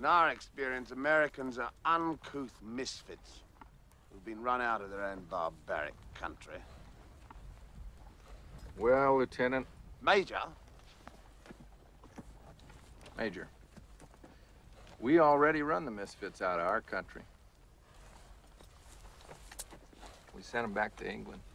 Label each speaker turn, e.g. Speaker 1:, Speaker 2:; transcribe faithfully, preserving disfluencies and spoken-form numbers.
Speaker 1: In our experience, Americans are uncouth misfits who've been run out of their own barbaric country.
Speaker 2: Well, Lieutenant.
Speaker 1: Major?
Speaker 2: Major. We already run the misfits out of our country. We sent them back to England.